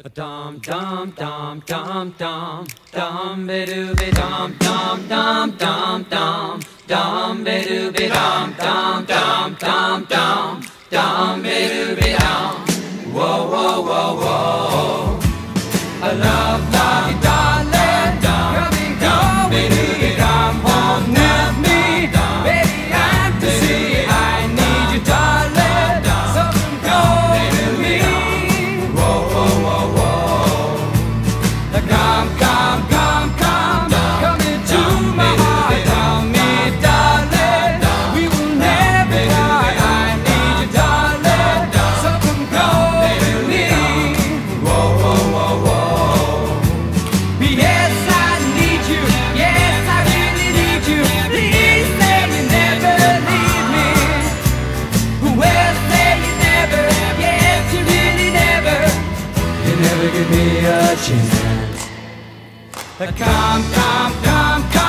Dum dum dum dum dum dum be doo be dum dum dum dum dum dum be doo be dum dum dum dum dum dum be doo be dum. Whoa whoa whoa whoa. I love you, darling. Come be doo be dum home with me, baby. I'm to see. I need you, darling. So come with me. Whoa whoa whoa whoa. Come into my heart, tell me, darling, we will never part. I need you, darling, so come go with me. Whoa, whoa, whoa, whoa. Yes, I need you, yes, I really need you. Please say you never leave me. Well, say you never, yes, you really never. You never give me a chance. Come, come, come, come.